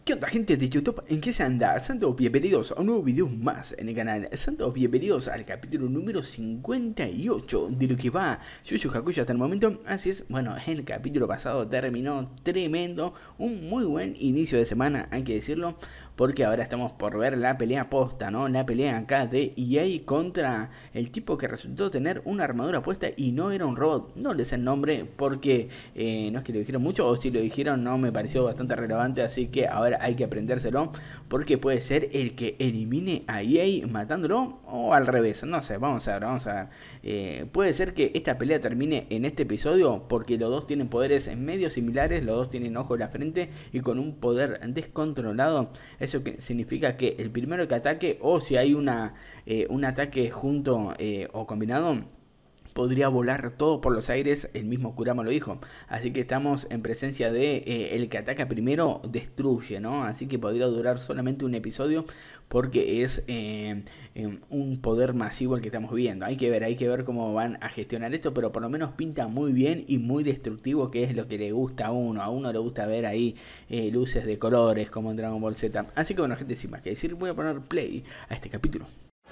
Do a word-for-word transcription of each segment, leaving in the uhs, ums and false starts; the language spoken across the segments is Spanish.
¿Qué onda, gente de YouTube? ¿En qué se anda? Santos, bienvenidos a un nuevo video más en el canal. Santos, bienvenidos al capítulo número cincuenta y ocho de lo que va Yu Yu Hakusho hasta el momento. Así es, bueno, el capítulo pasado terminó tremendo, un muy buen inicio de semana, hay que decirlo, porque ahora estamos por ver la pelea posta, ¿no? La pelea acá de E A contra el tipo que resultó tener una armadura puesta y no era un robot. No les sé el nombre porque eh, no es que lo dijeron mucho, o si lo dijeron no me pareció bastante relevante, así que ahora hay que aprendérselo, porque puede ser el que elimine a E A matándolo, o al revés, no sé, vamos a ver, vamos a ver. Eh, puede ser que esta pelea termine en este episodio, porque los dos tienen poderes medio similares, los dos tienen ojo en la frente y con un poder descontrolado. Eso que significa que el primero que ataque, o si hay una eh, un ataque junto eh, o combinado, podría volar todo por los aires. El mismo Kurama lo dijo. Así que estamos en presencia de eh, el que ataca primero destruye, ¿no? Así que podría durar solamente un episodio, porque es eh, eh, un poder masivo el que estamos viendo. Hay que ver, hay que ver cómo van a gestionar esto, pero por lo menos pinta muy bien y muy destructivo, que es lo que le gusta a uno. A uno le gusta ver ahí eh, luces de colores como en Dragon Ball Z. Así que bueno, gente, sin más que decir, voy a poner play a este capítulo.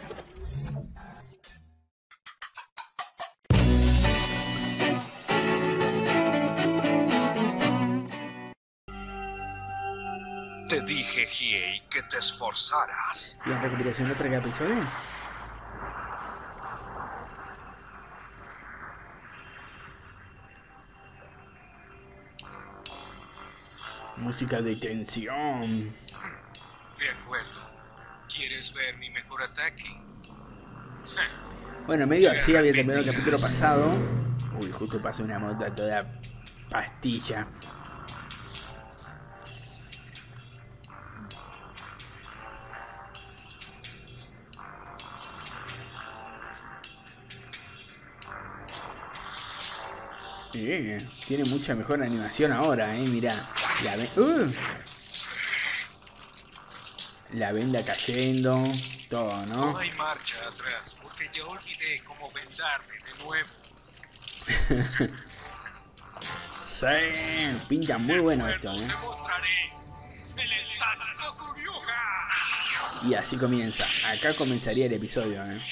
Te dije, Hiei, que te esforzaras. ¿Y en recuperación de otro episodio? Música de tensión. De acuerdo. ¿Quieres ver mi mejor ataque? Bueno, medio así había terminado el capítulo pasado. Uy, justo pasó una moto toda pastilla. Eh, tiene mucha mejor animación ahora, eh, mirá. La, ven uh, la venda cayendo, todo, ¿no? No hay marcha atrás, porque ya olvidé cómo vendarme de nuevo. Sí, pinta muy bueno esto, ¿eh? Te mostraré el Ensatsu Kuryuha. Y así comienza. Acá comenzaría el episodio, ¿eh?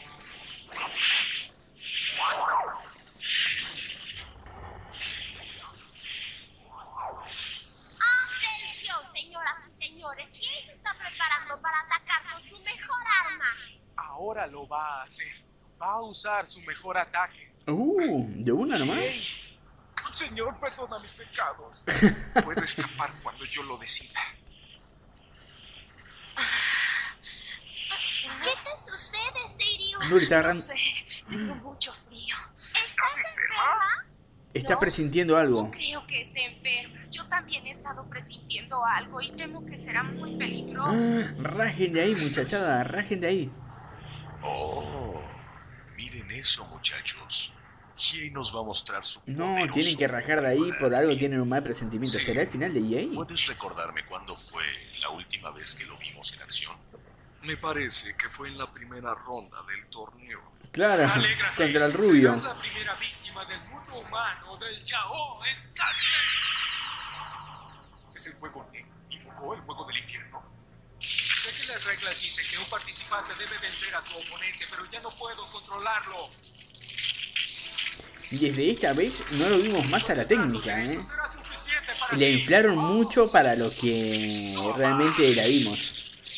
Ahora lo va a hacer. Va a usar su mejor ataque. Uh, ¿de una nomás? Hey, Señor, perdona mis pecados. Puedo escapar cuando yo lo decida. ¿Qué te sucede, Seiryu? Nuri, está No sé, tengo mucho frío. ¿Estás enferma? Está No, presintiendo algo. No creo que esté enferma. Yo también he estado presintiendo algo y temo que será muy peligroso. Ah, rajen de ahí, muchachada, rajen de ahí. Oh, miren eso, muchachos. Hiei nos va a mostrar su No, poderoso tienen que rajar de ahí, por algo fin. tienen un mal presentimiento. Sí. ¿Será el final de E A? ¿Puedes recordarme cuándo fue la última vez que lo vimos en acción? Me parece que fue en la primera ronda del torneo. Claro, Alégrate, contra el rubio. serás la primera víctima del mundo humano del Yao Ensatsu. Es el fuego Ne, invocó el fuego del infierno. Sé que las reglas dicen que un participante debe vencer a su oponente, pero ya no puedo controlarlo. Desde esta vez no lo vimos más a la técnica, ¿eh? Eso será suficiente para Le ti. inflaron mucho para lo que realmente la vimos.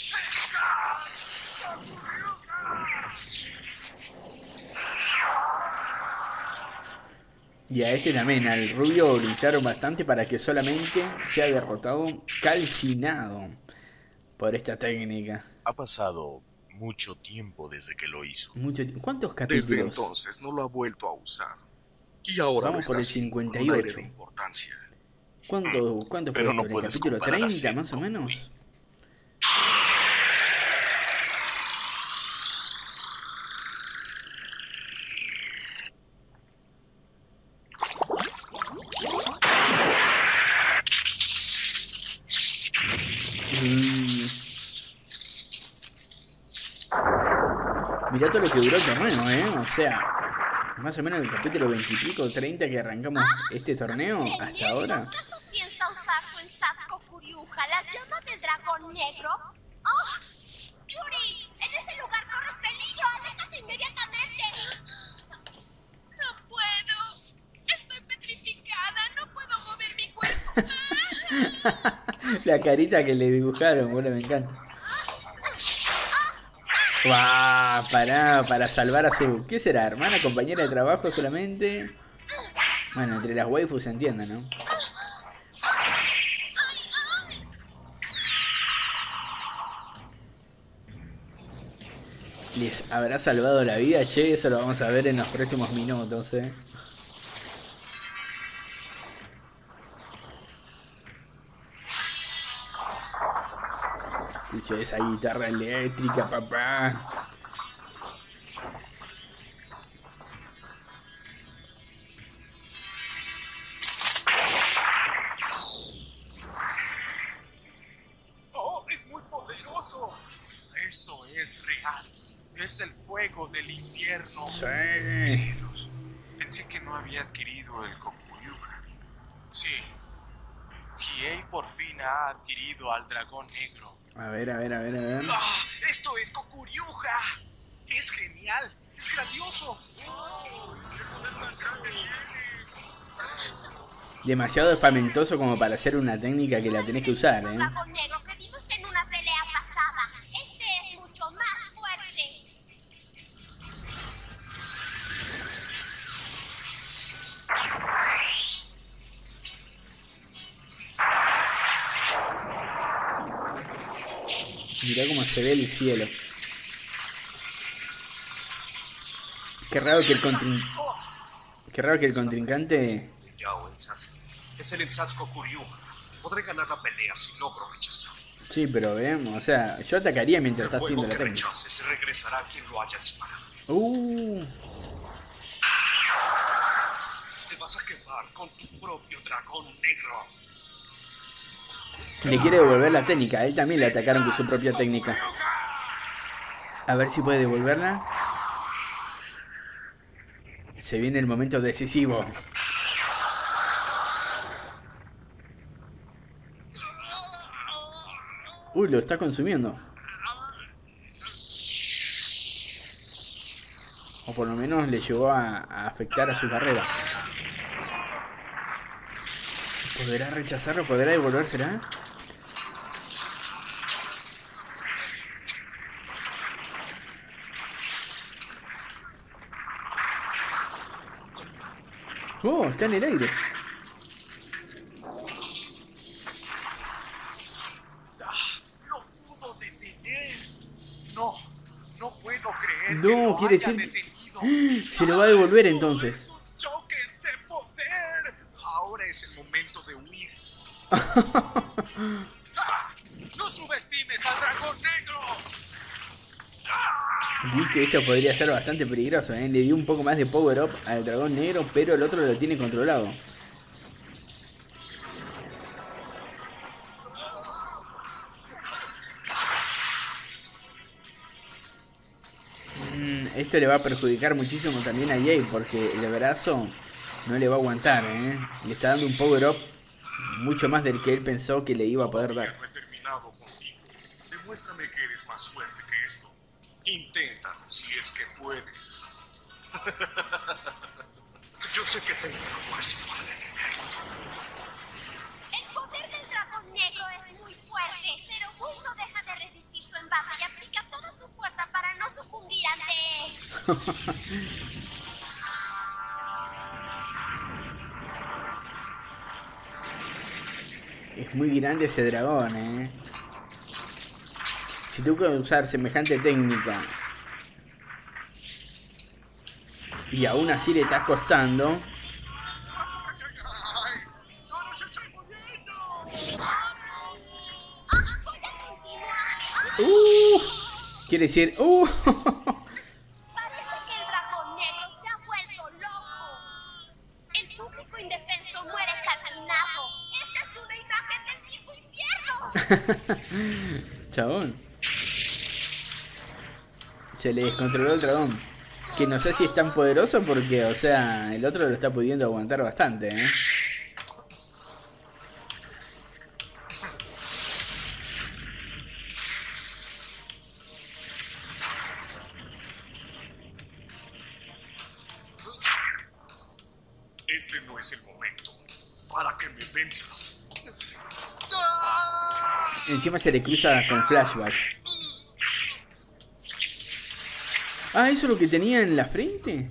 Y a este también, al rubio lo inflaron bastante para que solamente sea derrotado, calcinado por esta técnica. Ha pasado mucho tiempo desde que lo hizo. Mucho ti- ¿Cuántos Desde capítulos? entonces no lo ha vuelto a usar. Y ahora Vamos lo por está el haciendo con cincuenta y un aire ocho. de importancia. ¿Cuánto, cuánto fue Pero esto? no ¿El puedes capítulo comparar a treinta Zen más o con menos? Nuri. Mm. Mirá todo lo que duró el torneo, ¿eh? O sea, más o menos el capítulo veintipico o treinta que arrancamos este torneo hasta ahora. ¿Acaso piensa usar su Ensatsu Kuryuha? dibuja las llamas del dragón negro? ¡Oh! ¡Yuri! ¡En ese lugar corres peligro! ¡Aléjate inmediatamente! No puedo. Estoy petrificada. No puedo mover mi cuerpo. La carita que le dibujaron, bueno, me encanta. ¡Guau! Pará, para salvar a su... ¿Qué será? ¿Hermana, compañera de trabajo solamente? Bueno, entre las waifus se entiende, ¿no? ¿Les habrá salvado la vida? Che, eso lo vamos a ver en los próximos minutos, ¿eh? Escucha esa guitarra eléctrica, papá. ¡Oh, es muy poderoso! Esto es real. Es el fuego del infierno. Sí. Cielos. Pensé que no había adquirido el Kokuryuga. Sí. Hiei por fin ha adquirido al dragón negro. A ver, a ver, a ver, a ver. ¡Ah! ¡Esto es Kokuryuga! ¡Es genial! ¡Es grandioso! ¡Oh! ¡Qué poder tan grande tiene! Demasiado espamentoso como para hacer una técnica que la tenés que usar, Es un ¿eh? dragón negro que vimos en una pelea pasada. Este es mucho más fuerte. Mirá cómo se ve el cielo. Qué raro que el contrin... Qué raro que el contrincante... Yao en Sasuke. Es el Ensatsu Kokuryuga. Podré ganar la pelea si logro rechazar. Sí, pero vemos, o sea, yo atacaría mientras El está haciendo fuego la que técnica. rechaces regresará a quien lo haya disparado. Uh, Te vas a quemar con tu propio dragón negro. le quiere devolver la técnica, a él también le atacaron con su propia técnica. A ver si puede devolverla. Se viene el momento decisivo. Uy, lo está consumiendo. O por lo menos le llegó a, a afectar a su carrera. ¿Podrá rechazarlo? ¿Podrá devolvérsela? Oh, está en el aire. ¡Lo pudo detener! No, no puedo creer No, que lo quiere haya decir- detenido. Se lo va a devolver Esto entonces. Es un choque de poder. Ahora es el momento de huir. ¡Ah! ¡No subestimes al dragón negro! Viste, esto podría ser bastante peligroso, ¿eh? Le dio un poco más de power up al dragón negro, pero el otro lo tiene controlado. Mm, esto le va a perjudicar muchísimo también a Jay, porque el brazo no le va a aguantar, ¿eh? Le está dando un power up mucho más del que él pensó que le iba a poder dar. No he terminado contigo. Demuéstrame que eres más fuerte que esto. Inténtalo si es que puedes. Yo sé que tengo la fuerza para detenerlo. El poder del dragón negro es muy fuerte, pero Bull no deja de resistir su embate y aplica toda su fuerza para no sucumbir ante él. Es muy grande ese dragón, eh. Si tú puedes usar semejante técnica y aún así le estás costando, ¡No nos estoy muriendo! Ah, voy a continuar. uh, quiere decir, uh, Parece que el dragón negro se ha vuelto loco. El público indefenso muere calcinado. Esta es una imagen del mismo infierno. chabón, se le descontroló el dragón. Que no sé si es tan poderoso porque, o sea, el otro lo está pudiendo aguantar bastante, ¿eh? para que me venzas. Encima se le cruza con flashback. Ah, ¿eso es lo que tenía en la frente?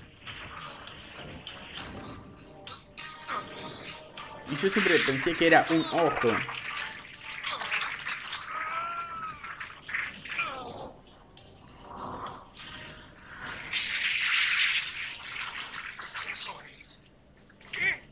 Y yo siempre pensé que era un ojo. Eso es. ¿Qué?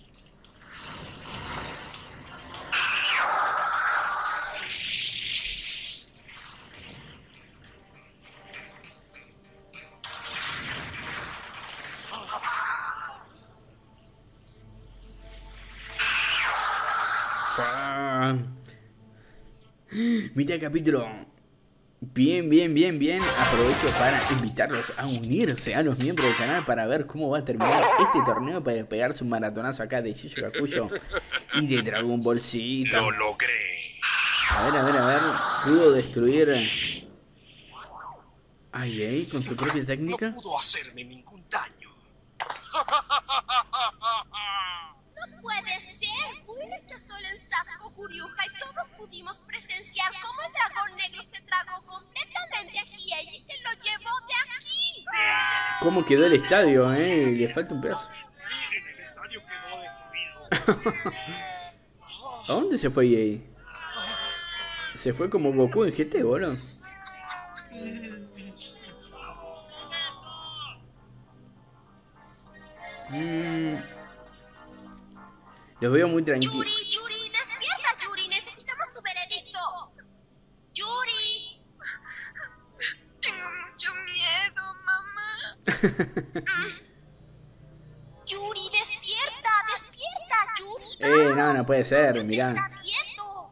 Ah. Mira el capítulo. Bien, bien, bien, bien. Aprovecho para invitarlos a unirse a los miembros del canal para ver cómo va a terminar este torneo, para pegarse un maratonazo acá de Yu Yu Hakusho y de Dragon Ball Z. Lo logré. A ver, a ver, a ver. Pudo destruir a Jay con su propia técnica. No pudo hacerme ningún daño. No puede ser. Fui rechazó el ensazgo Kuryuha y todos pudimos presenciar cómo el dragón negro se tragó completamente a Hiei y se lo llevó de aquí. ¿Cómo quedó el estadio, eh? Le falta un pedazo. Miren, el estadio quedó destruido. ¿A dónde se fue Jay? Se fue como Goku en G T, boludo. Mm. Los veo muy tranquilos. Yuri, Yuri, despierta, Yuri. Necesitamos tu veredicto. Yuri. Tengo mucho miedo, mamá. Yuri, despierta, despierta, Yuri. Eh, no, vamos. no puede ser, ¿Dónde mirá. está viendo?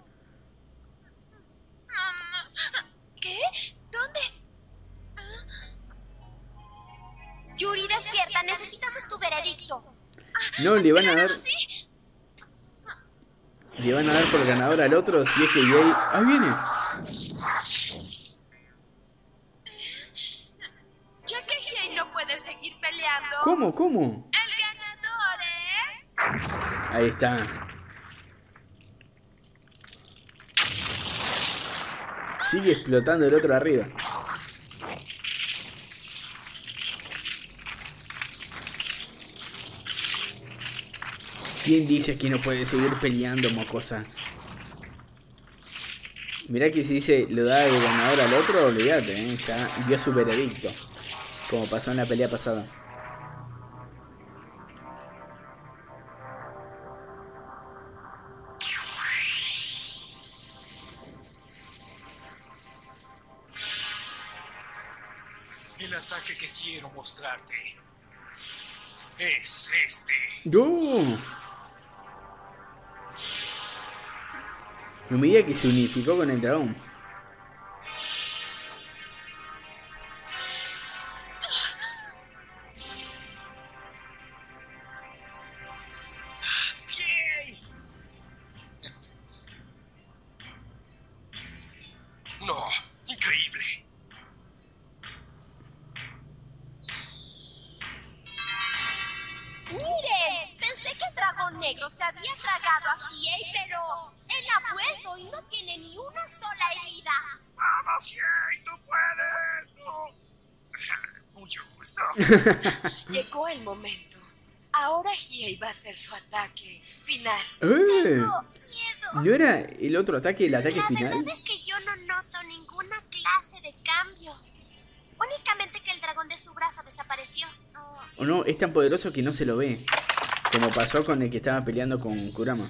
Mamá. ¿Qué? ¿Dónde? Yuri, despierta. Necesitamos tu veredicto. No, le van a dar. Claro, sí. Le van a dar por ganador al otro si es que Jay. ¡Ahí viene! Ya que Hiei no puede seguir peleando, ¿Cómo? ¿Cómo? el ganador es... Ahí está. Sigue explotando el otro arriba. ¿Quién dice que no puede seguir peleando, mocosa? Mirá que si dice lo da el ganador al otro, olvídate, ¿eh? Ya dio su veredicto. Como pasó en la pelea pasada. El ataque que quiero mostrarte es este. ¡Yo! No me diga que se unificó con el dragón. ¡Yay! No, increíble. ¡Miren! Pensé que el dragón negro se había tragado a Hiei, pero él ha vuelto y no tiene ni una sola herida. ¡Vamos, Hiei! ¡Tú puedes! ¡Tú! Mucho gusto. Llegó el momento. Ahora Hiei va a hacer su ataque final. ¡Eh! Tengo miedo. ¿No era el otro ataque, el ataque La final? verdad es que yo no noto ninguna clase de cambio. Únicamente que el dragón de su brazo desapareció. Oh, ¿O no? Es tan poderoso que no se lo ve. Como pasó con el que estaba peleando con Kurama.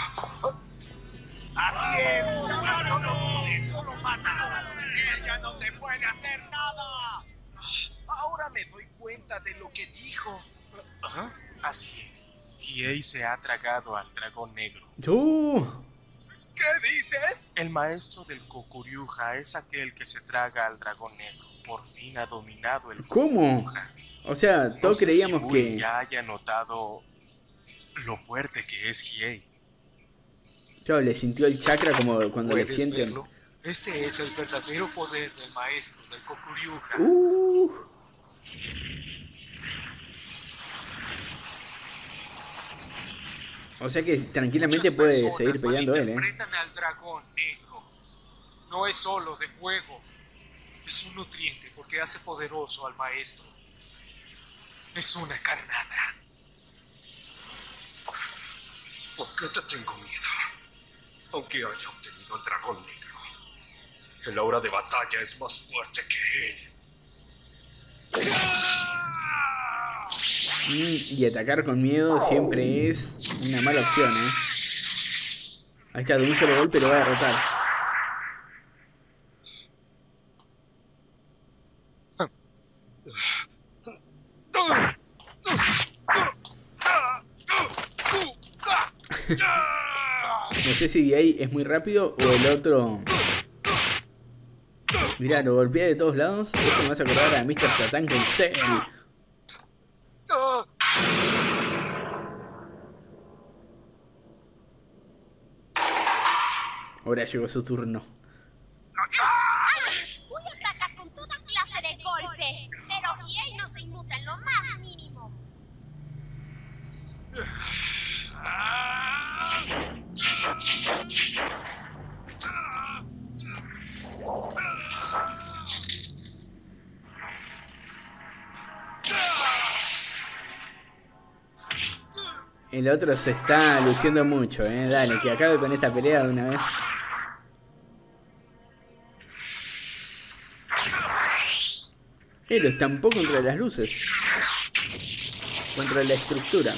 Así es. No, no, no. Eso lo mata. Él ya no te puede hacer nada. Ahora me doy cuenta de lo que dijo. ¿Ah? Así es. Hiei se ha tragado al dragón negro. ¡Yo! ¿Qué dices? El maestro del Kokuryuha es aquel que se traga al dragón negro. Por fin ha dominado el ¿Cómo? Kokuryuha. O sea, todos No sé creíamos si Bui que... ya haya notado lo fuerte que es Hiei. Yo le sintió el chakra como cuando le ¿Puedes sienten... verlo? Este es el verdadero poder del maestro del Kokuryuha. Uh. O sea que tranquilamente Muchas puede personas seguir peleando él, ¿eh? malinterpretan al dragón negro. No es solo de fuego. Es un nutriente porque hace poderoso al maestro. Es una carnada. ¿Por qué te tengo miedo? Aunque haya obtenido el dragón negro, el aura de batalla es más fuerte que él. Mm, y atacar con miedo siempre es una mala opción, ¿eh? Ahí está, de un solo golpe lo va a derrotar. No sé si de ahí es muy rápido o el otro... Mirá, lo golpea de todos lados. Esto me hace acordar a míster Satan con Cell. Ahora llegó su turno. Uy ataca con toda clase de golpes, pero Hiei no se inmuta en lo más mínimo. El otro se está luciendo mucho, eh. Dale, que acabe con esta pelea de una vez. Eh, lo estampó contra las luces. Contra la estructura.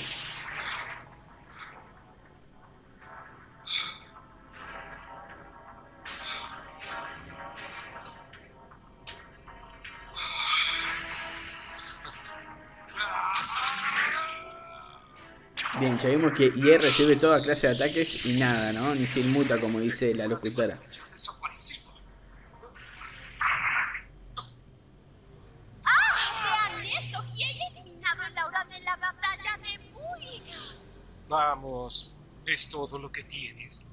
Bien, ya vimos que I E recibe toda clase de ataques y nada, ¿no? Ni se inmuta como dice la locutora. ¡Ah! ¡Vean eso! Hiei ha eliminado el aura de la batalla de Bui. Vamos, es todo lo que tienes.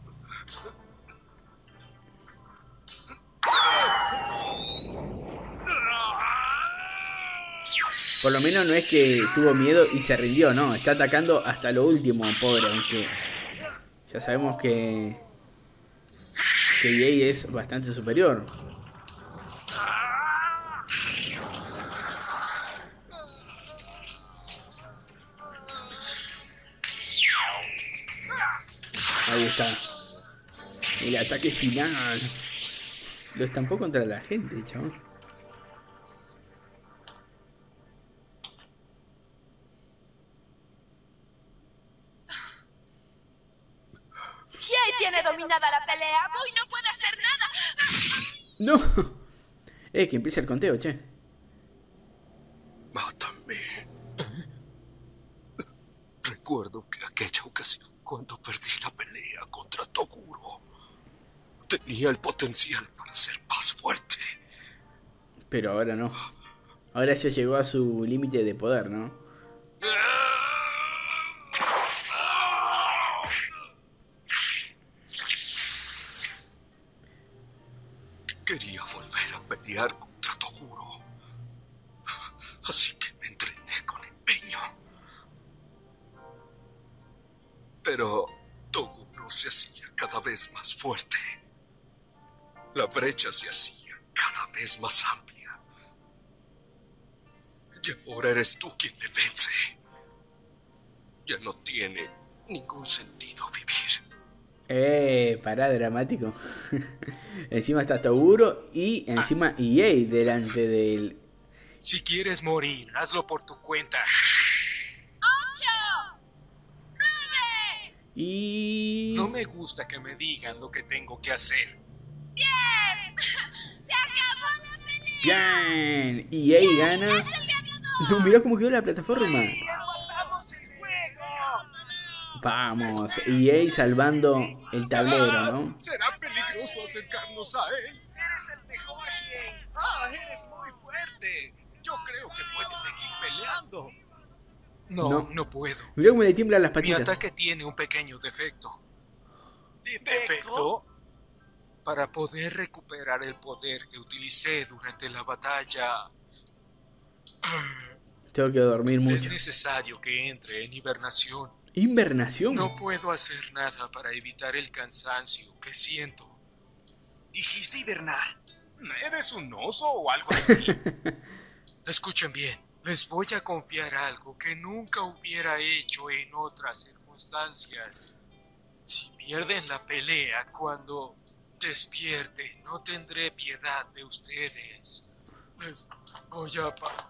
Por lo menos no es que tuvo miedo y se rindió, no. Está atacando hasta lo último, pobre. Aunque ya sabemos que... Que I E es bastante superior. Ahí está. El ataque final. Lo estampó contra la gente, chabón. Hiei tiene dominada la pelea. Bui no puede hacer nada. No. Eh, que empieza el conteo, che. Mátame. Recuerdo que aquella ocasión cuando perdí la pelea contra Toguro, tenía el potencial para ser más fuerte. Pero ahora no. Ahora ya llegó a su límite de poder, ¿no? Quería volver a pelear contra Toguro. Así que me entrené con empeño. Pero Toguro se hacía cada vez más fuerte. La brecha se hacía cada vez más amplia. Y ahora eres tú quien me vence. Ya no tiene ningún sentido vivir. Eh, pará, dramático. Encima está Toguro y encima I E delante de él. Si quieres morir, hazlo por tu cuenta. ¡Ocho! ¡Nueve! Y... No me gusta que me digan lo que tengo que hacer. ¡Diez! ¡Se acabó la pelea! Bien. I E gana. ¡Es el ganador! No, mirá cómo quedó la plataforma. ¡Empatamos el juego! Vamos, I E salvando el tablero, ¿no? ¿Será peligroso acercarnos a él? ¡Eres el mejor, Hiei! ¡Ah, eres muy fuerte! Yo creo que puedes seguir peleando. No, No. no, puedo. Mirá cómo le tiemblan las Mi patitas. ataque tiene un pequeño defecto. ¿Defecto? Para poder recuperar el poder que utilicé durante la batalla, Tengo que dormir es mucho. necesario que entre en hibernación. Invernación. No puedo hacer nada para evitar el cansancio que siento. ¿Dijiste hibernar? ¿Eres un oso o algo así? Escuchen bien, les voy a confiar algo que nunca hubiera hecho en otras circunstancias. Si pierden la pelea cuando despierte, no tendré piedad de ustedes. Les voy a... Pa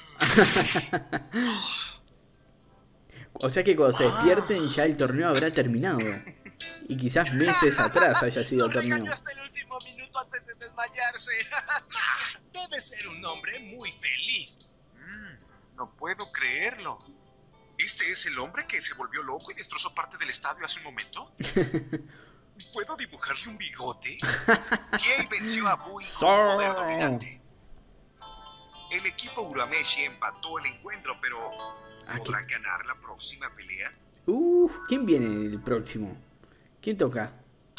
O sea que cuando se despierten ya el torneo habrá terminado. Y quizás meses atrás haya sido el torneo. Regañó hasta el último minuto antes de desmayarse. Debe ser un hombre muy feliz. Mm, no puedo creerlo. ¿Este es el hombre que se volvió loco y destrozó parte del estadio hace un momento? ¿Puedo dibujarle un bigote? Kiei venció a Bui con poder dominante. El equipo Urameshi empató el encuentro, pero ¿podrá ganar la próxima pelea? Uf, ¿quién viene el próximo? ¿Quién toca?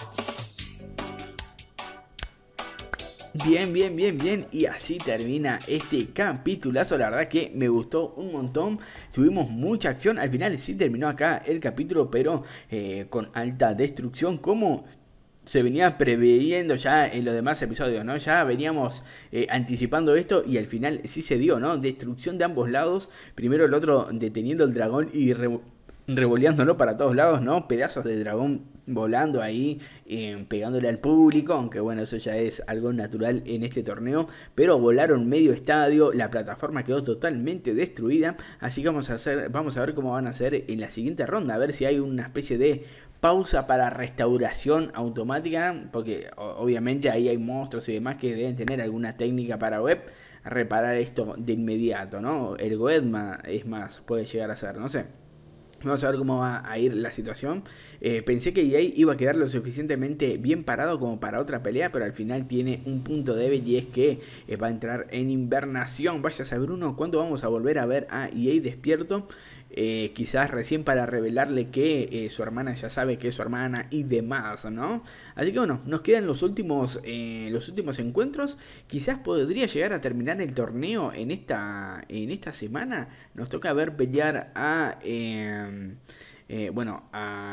Bien, bien, bien, bien. Y así termina este capitulazo. La verdad que me gustó un montón. Tuvimos mucha acción. Al final sí terminó acá el capítulo, pero eh, con alta destrucción. Como se venía previendo ya en los demás episodios, ¿no? Ya veníamos eh, anticipando esto y al final sí se dio, ¿no? Destrucción de ambos lados. Primero el otro deteniendo el dragón y re revoleándolo para todos lados, ¿no? Pedazos de dragón volando ahí, eh, pegándole al público, aunque bueno, eso ya es algo natural en este torneo, pero volaron medio estadio, la plataforma quedó totalmente destruida, así que vamos a hacer, vamos a ver cómo van a hacer en la siguiente ronda, a ver si hay una especie de pausa para restauración automática, porque obviamente ahí hay monstruos y demás que deben tener alguna técnica para web, reparar esto de inmediato, ¿no? El Goedma es más, puede llegar a ser, no sé. Vamos a ver cómo va a ir la situación. Eh, pensé que E A iba a quedar lo suficientemente bien parado como para otra pelea, pero al final tiene un punto débil y es que eh, va a entrar en invernación. Vaya a saber uno cuándo vamos a volver a ver a E A despierto. Eh, quizás recién para revelarle que eh, su hermana ya sabe que es su hermana y demás, ¿no? Así que bueno, nos quedan los últimos eh, los últimos encuentros. Quizás podría llegar a terminar el torneo en esta en esta semana. Nos toca ver pelear a eh, eh, bueno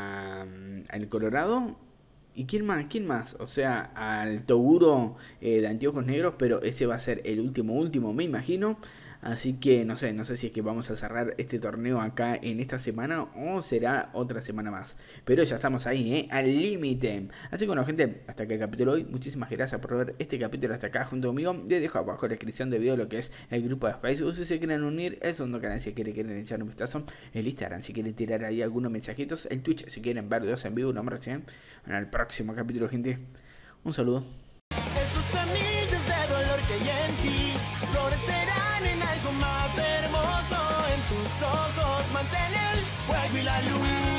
a al Colorado. ¿Y quién más? ¿Quién más? O sea, al Toguro eh, de anteojos negros, pero ese va a ser el último último, me imagino. Así que no sé, no sé si es que vamos a cerrar este torneo acá en esta semana o será otra semana más. Pero ya estamos ahí, ¿eh? Al límite. Así que bueno, gente, hasta acá el capítulo de hoy. Muchísimas gracias por ver este capítulo hasta acá junto conmigo. Les dejo abajo en la descripción del video lo que es el grupo de Facebook. Si se quieren unir, el segundo canal si quieren, quieren echar un vistazo. El Instagram si quieren tirar ahí algunos mensajitos. El Twitch si quieren ver videos en vivo. No me reciben. En el próximo capítulo, gente. Un saludo. Esos semillas de dolor que hay en ti florecerán en algo más hermoso. En tus ojos mantén el fuego y la luz.